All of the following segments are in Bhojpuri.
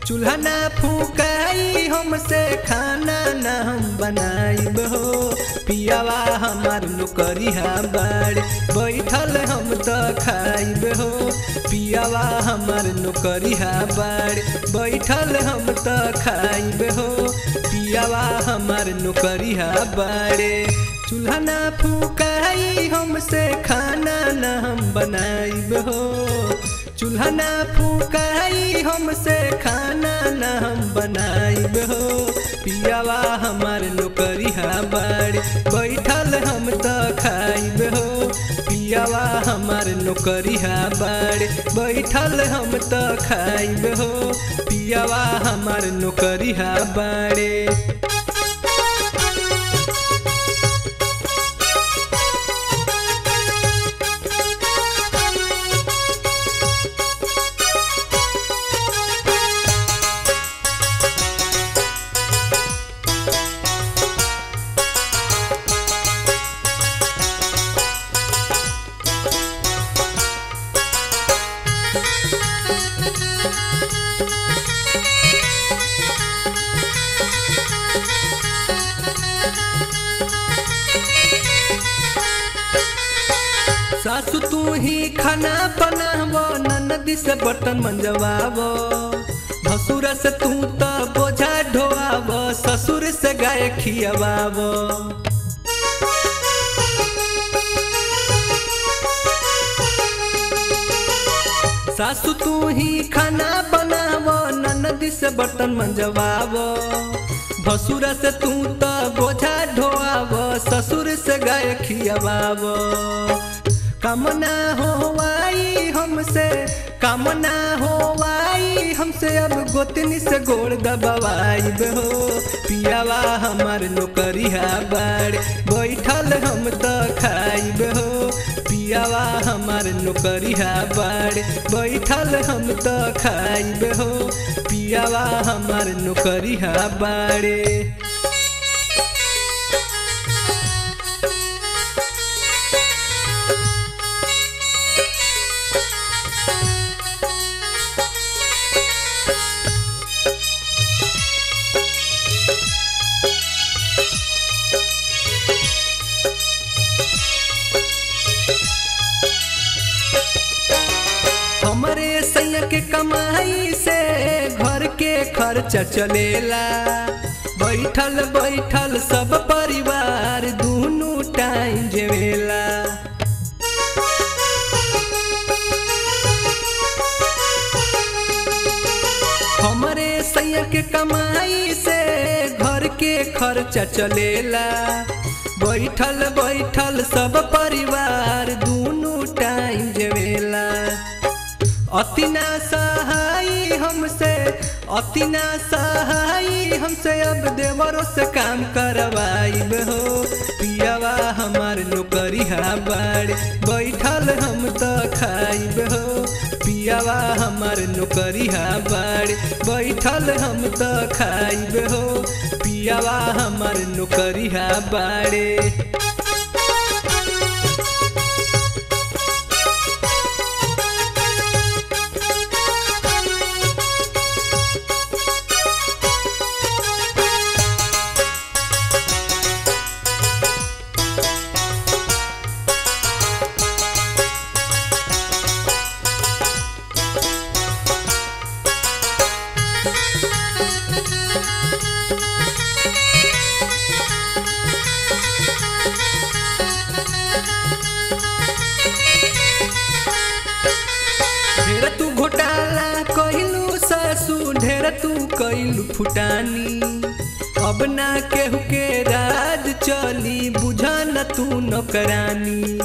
चूल्हा ना फूकाई हमसे खाना ना हम बनाइब हो। पियावा हमार नौकरिया बाड़ बैठल हम तो खाइब हो। पियावा हमार नौकरिया बाड़ बैठल हम तो खाइब हो। पियावा हमार नौकरिया बाड़े चूल्हा ना फूकाई हमसे खाना ना हम बनाइब हो। चूल्हा ना फूकाई हमसे खाना ना हम बनाइब हो। पियावा हमार नौकरिया बाड़ बैठल हम तो खाइब हो। पियावा हमार नौकरिया बाड़ बैठल हम तो खाइब हो। पियावा हमार नौकरिया बाड़े सासु तू ही खाना बनावो ननदी से बर्तन मंजवावो। भसुर से तू तो बोझा ढोआवो ससुर से गाय खियावावो। सासु तू ही खाना बनावो ननदी से बर्तन मंजवावो। भसुर से तू तो बोझा ढोआवो ससुर से गाय खियावावो। कामना होवाई हमसे कामना होवाई हमसे अब गोतनी से गोड़ दबावाइब हो। पियावा हमार नौकरिया बाड़ बैठल हम तो खाइब हो। पियावा हमार नौकरिया बाड़ बैठल हम तो खाइब हो। पियावा हमार नौकरिया बाड़े हमरे सैया के कमाई से घर के खर्चा चलेला। बैठल बैठल सब परिवार दूनू टाइम जेवेला। हमरे सैया के कमाई से घर के खर्चा चलेला। बैठल बैठल सब परिवार दूनू टाइम जेवेला। अतिना सहाई हमसे अतिना सहाई हमसे अब देवरों से काम करवाइब हो। पियावा हमार नौकरिया बाड़ बैठल हम तो खाइब हो। पियावा हमार नौकरिया बाड़ बैठल हम तो खाइब हो। पियावा हमार नौकरिया बाड़े ढेर तू घोटाला कइलू सासू ढेर तू कइलू फुटानी। अब ना केहू के राज चली बुझा न तू नौकरानी।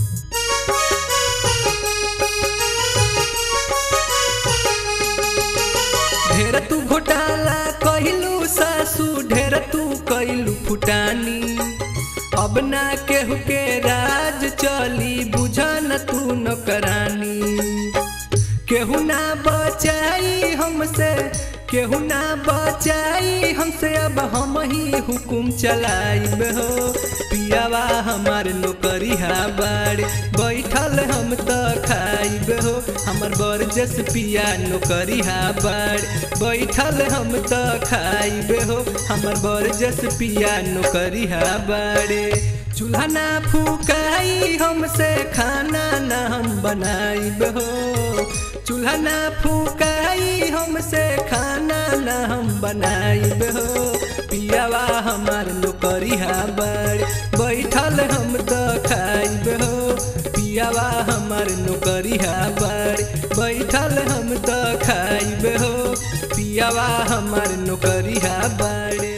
ढेर तू घोटाला कइलू सासू ढेर तू कइलू फुटानी। अब ना केहू के राज चली बुझा न तू नौकरानी। केहू ना बचाई हमसे केहू ना बचाई हमसे अब हम ही हुकुम चलाइब हो। पियावा हमार नौकरिया बाड़े बैठल हम तो खाइब हो। हमर बरजस पिया नौकरिया बाड़े बैठल हम तो खाइब हो। हमर बरजस पिया नौकरिया बाड़े चूल्हा ना फूकाई हमसे खाना ना हम बनाइब हो। चूल्हा ना फूकाई हमसे खाना ना हम बनाइब हो। पियावा हमार नौकरिया बाड़े बैठल हम तो खाइब हो। पियावा हमार नौकरिया बाड़े बैठल हम तो खाइब हो। पियावा हमार नौकरिया बाड़े।